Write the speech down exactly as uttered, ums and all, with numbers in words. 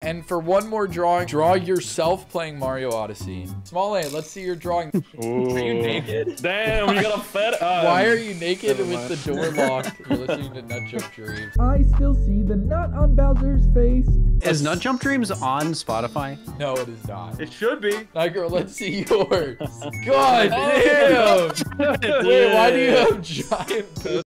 And for one more drawing, draw yourself playing Mario Odyssey. Small A, let's see your drawing. Ooh. Are you naked? Damn, you got a fed up. Why are you naked with the door locked? You're listening to Nut Jump Dreams. I still see the nut on Bowser's face. Is Nut Jump Dreams on Spotify? No, it is not. It should be. Night Girl, let's see yours. God damn. Wait, why do you have giant